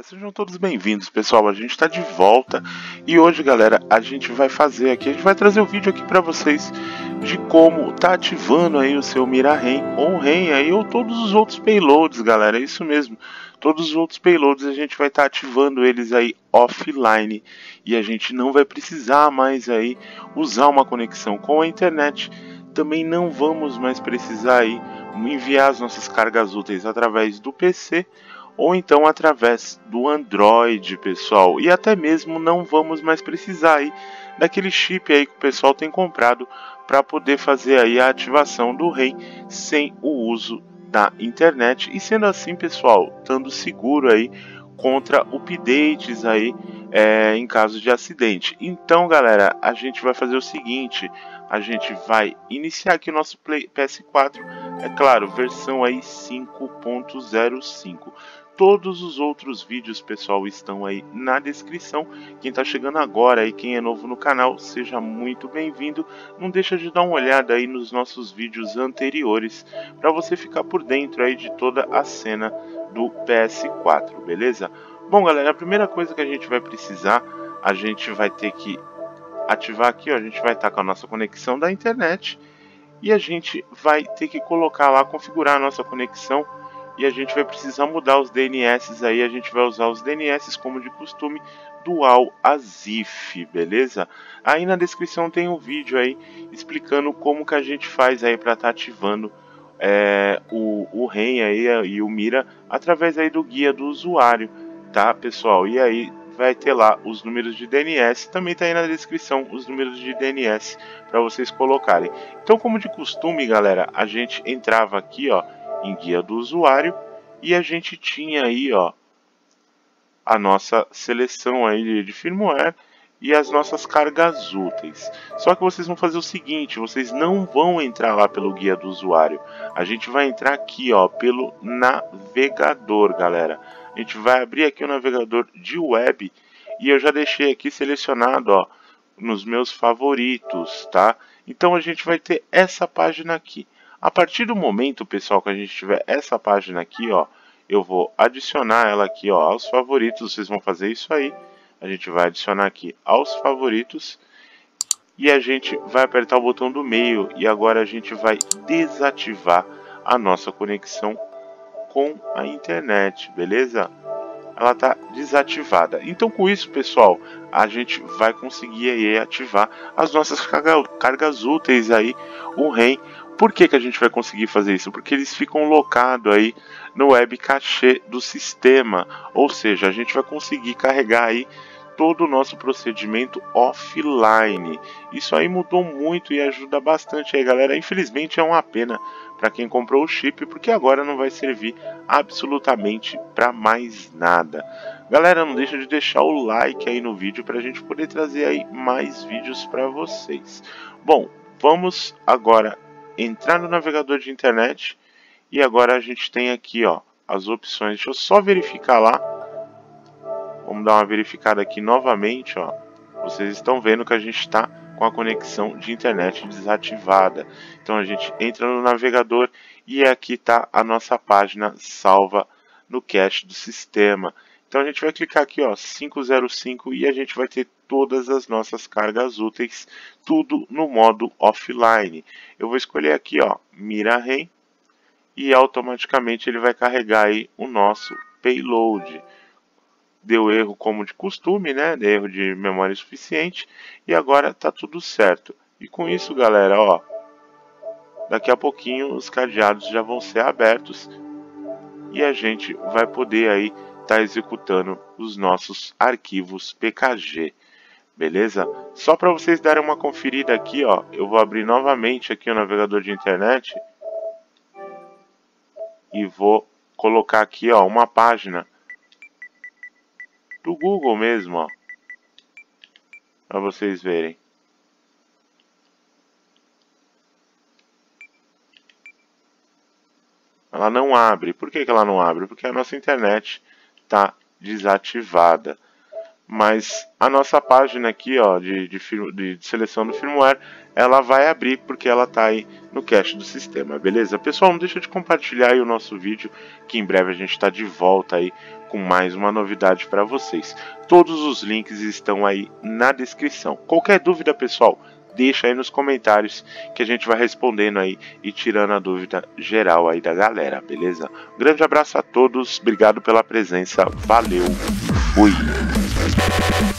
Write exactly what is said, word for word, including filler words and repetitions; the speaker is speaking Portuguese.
Sejam todos bem-vindos, pessoal. A gente está de volta e hoje, galera, a gente vai fazer aqui, a gente vai trazer o um vídeo aqui para vocês de como tá ativando aí o seu Mira-Ren ou Ren aí ou todos os outros payloads, galera. É isso mesmo. Todos os outros payloads a gente vai estar tá ativando eles aí offline e a gente não vai precisar mais aí usar uma conexão com a internet. Também não vamos mais precisar aí enviar as nossas cargas úteis através do P C ou então através do Android, pessoal. E até mesmo não vamos mais precisar aí daquele chip aí que o pessoal tem comprado para poder fazer aí a ativação do Ren sem o uso da internet. E sendo assim, pessoal, estando seguro aí contra updates aí é, em caso de acidente. Então, galera, a gente vai fazer o seguinte: a gente vai iniciar aqui o nosso Play, P S quatro, é claro, versão aí cinco ponto zero cinco. Todos os outros vídeos, pessoal, estão aí na descrição. Quem está chegando agora e quem é novo no canal, seja muito bem-vindo. Não deixa de dar uma olhada aí nos nossos vídeos anteriores para você ficar por dentro aí de toda a cena do P S quatro, beleza? Bom, galera, a primeira coisa que a gente vai precisar, a gente vai ter que ativar aqui, ó, a gente vai estar com a nossa conexão da internet e a gente vai ter que colocar lá, configurar a nossa conexão. E a gente vai precisar mudar os D N S aí, a gente vai usar os D N S como de costume, Dual Azif, beleza? Aí na descrição tem um vídeo aí explicando como que a gente faz aí para estar tá ativando é, o, o Ren aí e o Mira através aí do guia do usuário, tá, pessoal? E aí vai ter lá os números de D N S, também tá aí na descrição os números de D N S para vocês colocarem. Então, como de costume, galera, a gente entrava aqui, ó, em guia do usuário e a gente tinha aí, ó, a nossa seleção aí de, de firmware e as nossas cargas úteis. Só que vocês vão fazer o seguinte: vocês não vão entrar lá pelo guia do usuário. A gente vai entrar aqui, ó, pelo navegador, galera. A gente vai abrir aqui o navegador de web e eu já deixei aqui selecionado, ó, nos meus favoritos, tá? Então a gente vai ter essa página aqui. A partir do momento, pessoal, que a gente tiver essa página aqui, ó, eu vou adicionar ela aqui, ó, aos favoritos. Vocês vão fazer isso aí. A gente vai adicionar aqui aos favoritos e a gente vai apertar o botão do meio e agora a gente vai desativar a nossa conexão com a internet, beleza? Ela está desativada. Então, com isso, pessoal, a gente vai conseguir aí ativar as nossas carga, cargas úteis aí, o Ren. Por que que a gente vai conseguir fazer isso? Porque eles ficam locados aí no web cache do sistema, ou seja, a gente vai conseguir carregar aí todo o nosso procedimento offline. Isso aí mudou muito e ajuda bastante aí, galera. Infelizmente é uma pena para quem comprou o chip, porque agora não vai servir absolutamente para mais nada. Galera, não deixa de deixar o like aí no vídeo para a gente poder trazer aí mais vídeos para vocês. Bom, vamos agora entrar no navegador de internet e agora a gente tem aqui, ó, as opções. Deixa eu só verificar lá. Vamos dar uma verificada aqui novamente, ó. Vocês estão vendo que a gente está com a conexão de internet desativada. Então a gente entra no navegador e aqui está a nossa página salva no cache do sistema. Então a gente vai clicar aqui, ó, cinco zero cinco, e a gente vai ter todas as nossas cargas úteis, tudo no modo offline. Eu vou escolher aqui, ó, Mira-Ren, e automaticamente ele vai carregar aí o nosso payload. Deu erro como de costume, né? Deu erro de memória suficiente e agora tá tudo certo. E com isso, galera, ó, daqui a pouquinho os cadeados já vão ser abertos e a gente vai poder aí tá executando os nossos arquivos P K G. Beleza? Só para vocês darem uma conferida aqui, ó, eu vou abrir novamente aqui o navegador de internet e vou colocar aqui, ó, uma página do Google mesmo, ó, para vocês verem. Ela não abre. Por que que ela não abre? Porque a nossa internet está desativada. mas a nossa página aqui, ó, de, de, de, de seleção do firmware, ela vai abrir porque ela está aí no cache do sistema, beleza? Pessoal, não deixa de compartilhar aí o nosso vídeo, que em breve a gente está de volta aí com mais uma novidade para vocês. Todos os links estão aí na descrição. Qualquer dúvida, pessoal, deixa aí nos comentários que a gente vai respondendo aí e tirando a dúvida geral aí da galera, beleza? Um grande abraço a todos, obrigado pela presença, valeu, fui!